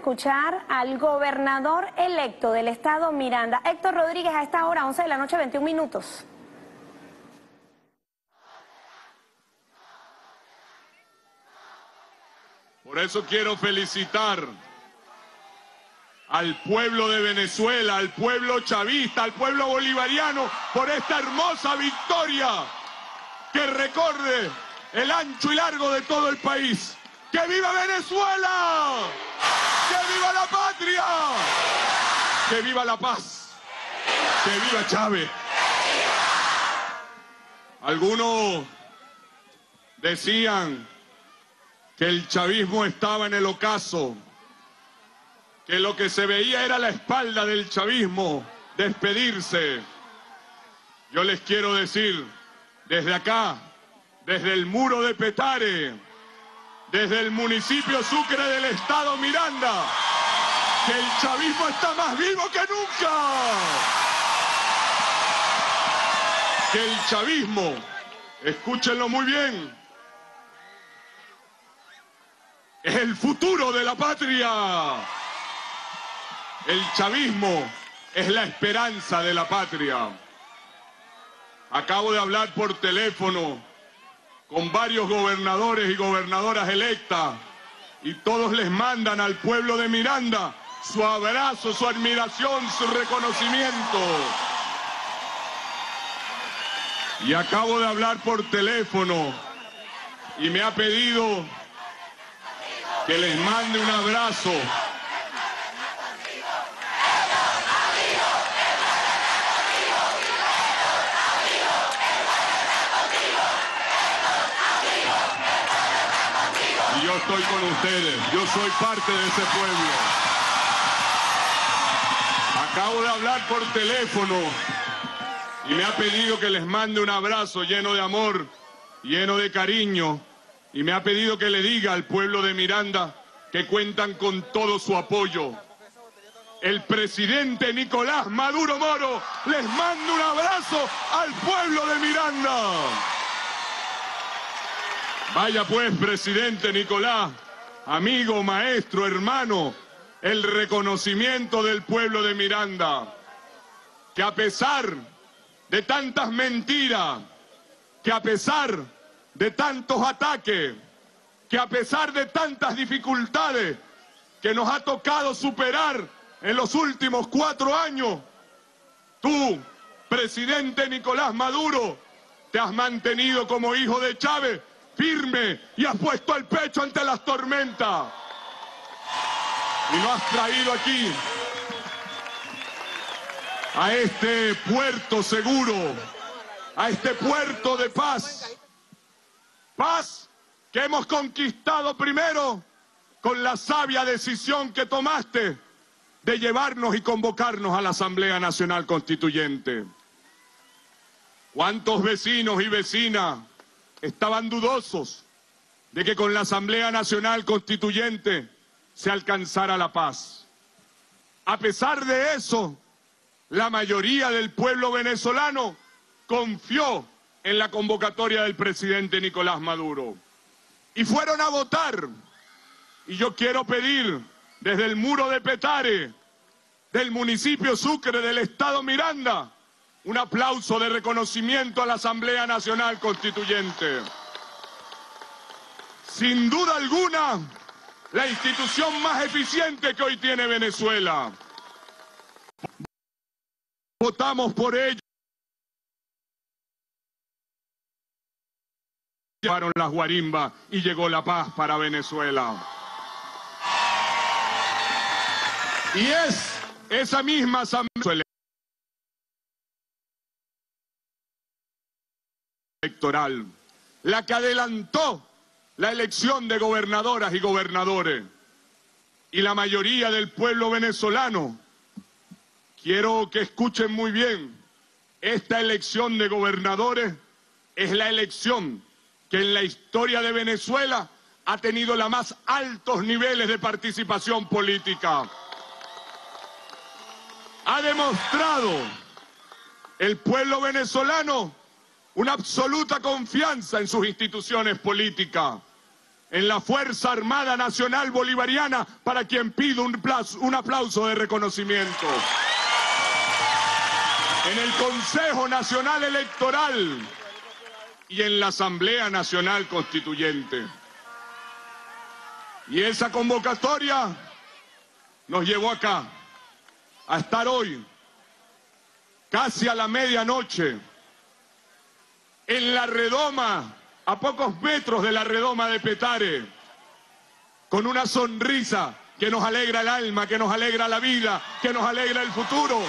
escuchar al gobernador electo del estado Miranda, Héctor Rodríguez, a esta hora, 11 de la noche, 21 minutos. Por eso quiero felicitar al pueblo de Venezuela, al pueblo chavista, al pueblo bolivariano, por esta hermosa victoria que recorre el ancho y largo de todo el país. ¡Que viva Venezuela! ¡Que viva la patria! ¡Que viva la paz! ¡Que viva Chávez! Algunos decían que el chavismo estaba en el ocaso, que lo que se veía era la espalda del chavismo despedirse. Yo les quiero decir, desde acá, desde el muro de Petare, desde el municipio Sucre del estado Miranda, que el chavismo está más vivo que nunca. Que el chavismo, escúchenlo muy bien, es el futuro de la patria. El chavismo es la esperanza de la patria. Acabo de hablar por teléfono con varios gobernadores y gobernadoras electas y todos les mandan al pueblo de Miranda su abrazo, su admiración, su reconocimiento. Y acabo de hablar por teléfono y me ha pedido que les mande un abrazo. Y yo estoy con ustedes, yo soy parte de ese pueblo. Acabo de hablar por teléfono y me ha pedido que les mande un abrazo lleno de amor, lleno de cariño. Y me ha pedido que le diga al pueblo de Miranda que cuentan con todo su apoyo. El presidente Nicolás Maduro Moro les manda un abrazo al pueblo de Miranda. Vaya pues, presidente Nicolás, amigo, maestro, hermano, el reconocimiento del pueblo de Miranda, que a pesar de tantas mentiras, que a pesar de tantos ataques, que a pesar de tantas dificultades que nos ha tocado superar en los últimos 4 años, tú, presidente Nicolás Maduro, te has mantenido como hijo de Chávez firme y has puesto el pecho ante las tormentas. Y nos has traído aquí, a este puerto seguro, a este puerto de paz. Paz que hemos conquistado primero con la sabia decisión que tomaste de llevarnos y convocarnos a la Asamblea Nacional Constituyente. ¿Cuántos vecinos y vecinas estaban dudosos de que con la Asamblea Nacional Constituyente se alcanzara la paz? A pesar de eso, la mayoría del pueblo venezolano confió en la convocatoria del presidente Nicolás Maduro. Y fueron a votar. Y yo quiero pedir desde el muro de Petare, del municipio Sucre del estado Miranda, un aplauso de reconocimiento a la Asamblea Nacional Constituyente. Sin duda alguna, la institución más eficiente que hoy tiene Venezuela. Votamos por ella. Llevaron las guarimbas y llegó la paz para Venezuela. Y es esa misma asamblea electoral la que adelantó la elección de gobernadoras y gobernadores. Y la mayoría del pueblo venezolano, quiero que escuchen muy bien, esta elección de gobernadores es la elección que en la historia de Venezuela ha tenido los más altos niveles de participación política. Ha demostrado el pueblo venezolano una absoluta confianza en sus instituciones políticas. en la Fuerza Armada Nacional Bolivariana, para quien pido un aplauso de reconocimiento. En el Consejo Nacional Electoral y en la Asamblea Nacional Constituyente. Y esa convocatoria nos llevó acá, a estar hoy, casi a la medianoche, en la redoma, a pocos metros de la redoma de Petare, con una sonrisa que nos alegra el alma, que nos alegra la vida, que nos alegra el futuro,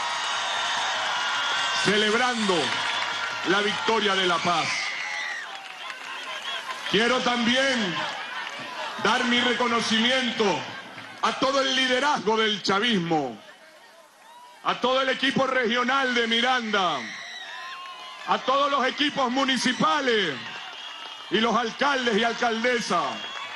celebrando la victoria de la paz. Quiero también dar mi reconocimiento a todo el liderazgo del chavismo, a todo el equipo regional de Miranda, a todos los equipos municipales y los alcaldes y alcaldesas.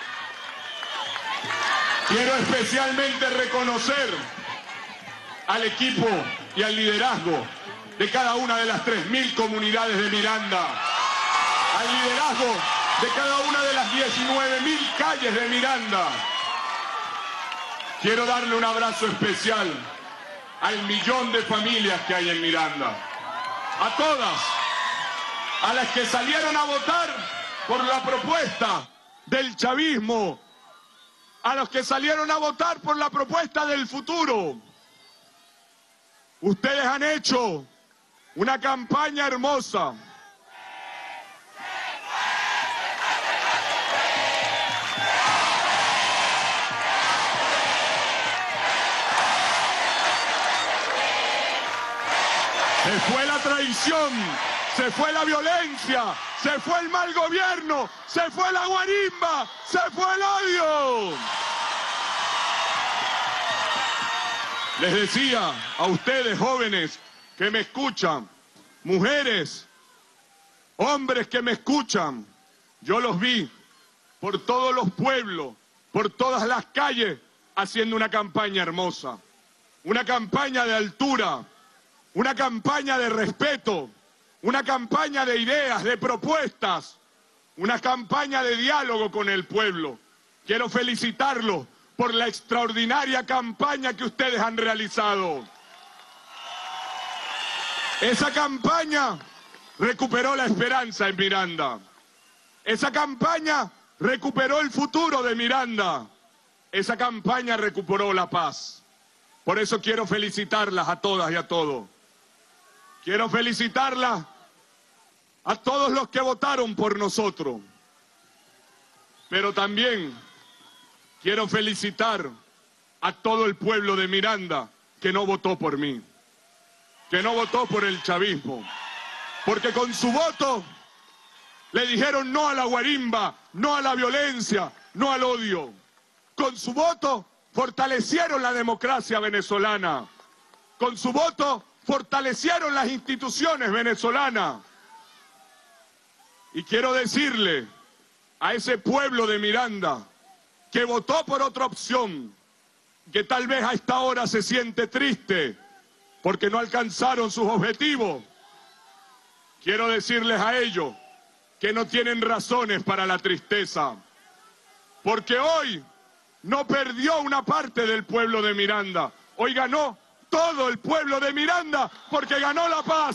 Quiero especialmente reconocer al equipo y al liderazgo de cada una de las 3.000 comunidades de Miranda, al liderazgo de cada una de las 19.000 calles de Miranda. Quiero darle un abrazo especial al millón de familias que hay en Miranda, a todas, a las que salieron a votar por la propuesta del chavismo, a los que salieron a votar por la propuesta del futuro. Ustedes han hecho una campaña hermosa. Se fue la traición, se fue la violencia, se fue el mal gobierno, se fue la guarimba, se fue el odio. Les decía a ustedes, jóvenes que me escuchan, mujeres, hombres que me escuchan, yo los vi por todos los pueblos, por todas las calles, haciendo una campaña hermosa, una campaña de altura, una campaña de respeto, una campaña de ideas, de propuestas, una campaña de diálogo con el pueblo. Quiero felicitarlos por la extraordinaria campaña que ustedes han realizado. Esa campaña recuperó la esperanza en Miranda. Esa campaña recuperó el futuro de Miranda. Esa campaña recuperó la paz. Por eso quiero felicitarlas a todas y a todos. Quiero felicitarlas a todos los que votaron por nosotros. Pero también quiero felicitar a todo el pueblo de Miranda que no votó por mí, que no votó por el chavismo, porque con su voto le dijeron no a la guarimba, no a la violencia, no al odio. Con su voto fortalecieron la democracia venezolana. Con su voto fortalecieron las instituciones venezolanas. Y quiero decirle a ese pueblo de Miranda que votó por otra opción, que tal vez a esta hora se siente triste porque no alcanzaron sus objetivos, quiero decirles a ellos que no tienen razones para la tristeza, porque hoy no perdió una parte del pueblo de Miranda, hoy ganó todo el pueblo de Miranda porque ganó la paz.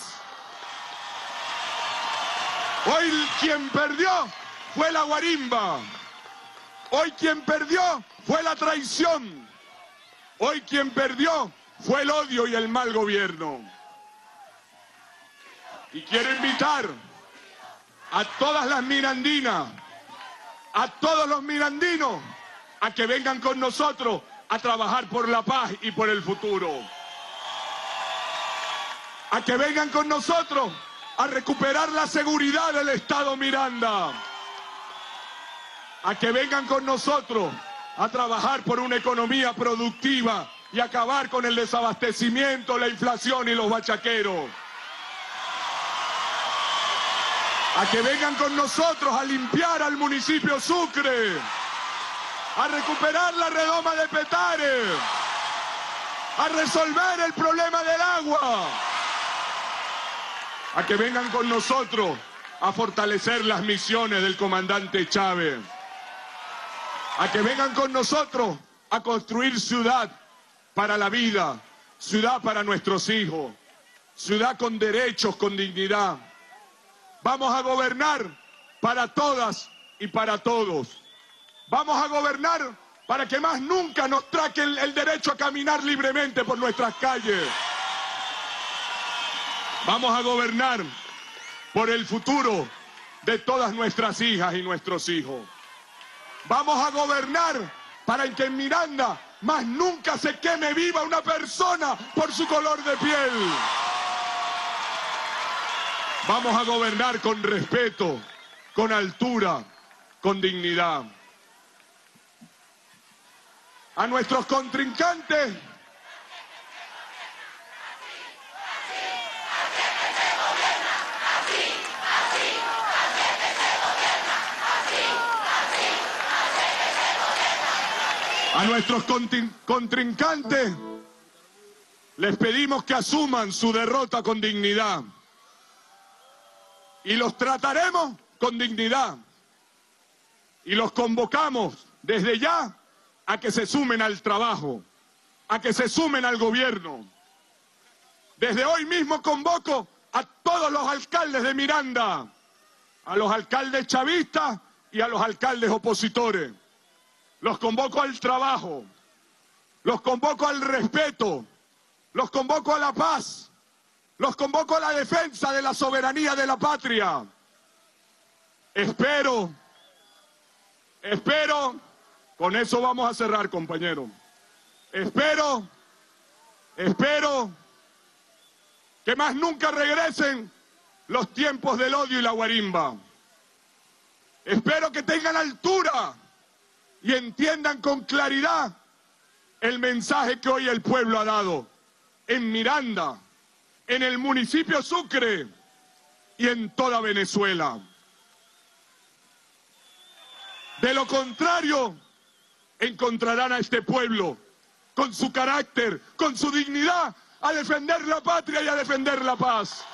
Hoy quien perdió fue la guarimba. Hoy quien perdió fue la traición. Hoy quien perdió fue el odio y el mal gobierno. Y quiero invitar a todas las mirandinas, a todos los mirandinos, a que vengan con nosotros a trabajar por la paz y por el futuro. A que vengan con nosotros a recuperar la seguridad del Estado Miranda. A que vengan con nosotros a trabajar por una economía productiva y acabar con el desabastecimiento, la inflación y los bachaqueros. A que vengan con nosotros a limpiar al municipio Sucre, a recuperar la redoma de Petare, a resolver el problema del agua. A que vengan con nosotros a fortalecer las misiones del comandante Chávez. a que vengan con nosotros a construir ciudad para la vida, ciudad para nuestros hijos, ciudad con derechos, con dignidad. Vamos a gobernar para todas y para todos. Vamos a gobernar para que más nunca nos traquen el derecho a caminar libremente por nuestras calles. Vamos a gobernar por el futuro de todas nuestras hijas y nuestros hijos. Vamos a gobernar para que en Miranda más nunca se queme viva una persona por su color de piel. Vamos a gobernar con respeto, con altura, con dignidad. A nuestros contrincantes, contrincantes, les pedimos que asuman su derrota con dignidad. Y los trataremos con dignidad. Y los convocamos desde ya a que se sumen al trabajo, a que se sumen al gobierno. Desde hoy mismo convoco a todos los alcaldes de Miranda, a los alcaldes chavistas y a los alcaldes opositores. Los convoco al trabajo, los convoco al respeto, los convoco a la paz, los convoco a la defensa de la soberanía de la patria. Espero, con eso vamos a cerrar, compañero. Espero que más nunca regresen los tiempos del odio y la guarimba. Espero que tengan altura y entiendan con claridad el mensaje que hoy el pueblo ha dado en Miranda, en el municipio Sucre y en toda Venezuela. De lo contrario, encontrarán a este pueblo con su carácter, con su dignidad, a defender la patria y a defender la paz.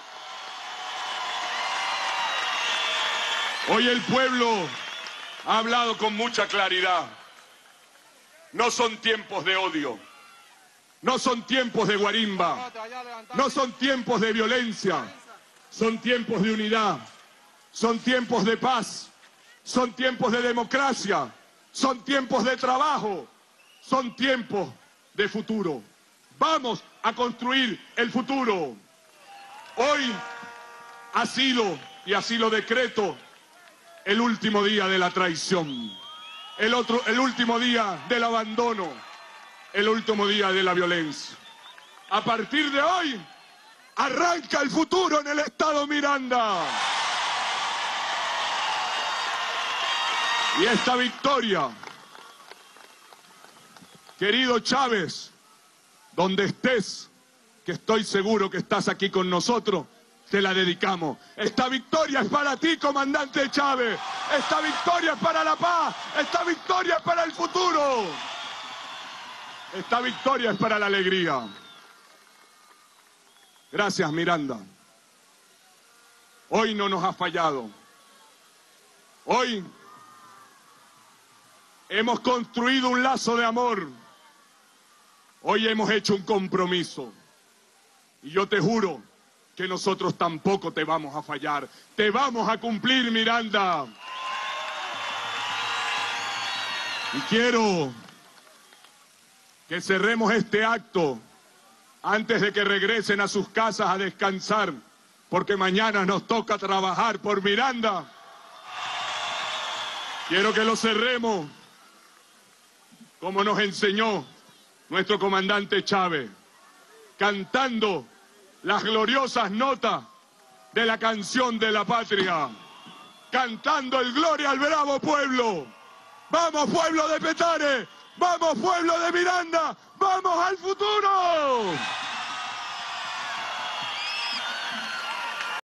Hoy el pueblo ha hablado con mucha claridad. No son tiempos de odio, no son tiempos de guarimba, no son tiempos de violencia, son tiempos de unidad, son tiempos de paz, son tiempos de democracia, son tiempos de trabajo, son tiempos de futuro. Vamos a construir el futuro. Hoy ha sido, y así lo decreto, el último día de la traición, el último día del abandono, el último día de la violencia. A partir de hoy, arranca el futuro en el estado Miranda. Y esta victoria, querido Chávez, donde estés, que estoy seguro que estás aquí con nosotros, te la dedicamos. Esta victoria es para ti, comandante Chávez. Esta victoria es para la paz. Esta victoria es para el futuro. Esta victoria es para la alegría. Gracias, Miranda. Hoy no nos ha fallado. Hoy hemos construido un lazo de amor. Hoy hemos hecho un compromiso. Y yo te juro que nosotros tampoco te vamos a fallar. Te vamos a cumplir, Miranda. Y quiero que cerremos este acto antes de que regresen a sus casas a descansar, porque mañana nos toca trabajar por Miranda. Quiero que lo cerremos como nos enseñó nuestro comandante Chávez, cantando las gloriosas notas de la canción de la patria, cantando el Gloria al bravo pueblo. ¡Vamos, pueblo de Petare! ¡Vamos, pueblo de Miranda! ¡Vamos al futuro!